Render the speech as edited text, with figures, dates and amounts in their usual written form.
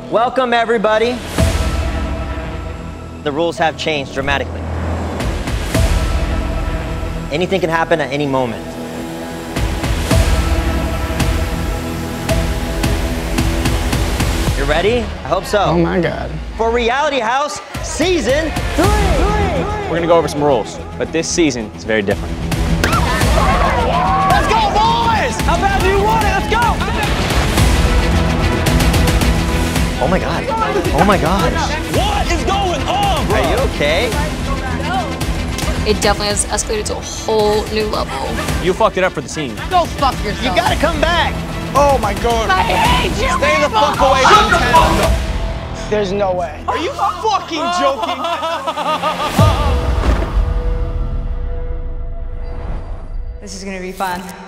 Welcome, everybody. The rules have changed dramatically. Anything can happen at any moment. You ready? I hope so. Oh my God. For Reality House Season 3. We're gonna go over some rules, but this season is very different. Let's go, boys! How bad do you want it? Let's go! Oh my God. Oh my gosh. What is going on, bro? Are you okay? It definitely has escalated to a whole new level. You fucked it up for the scene. Go fuck yourself. You gotta come back. Oh my God. I hate you. Stay the fuck away from town. There's no way. Are you fucking joking? This is gonna be fun.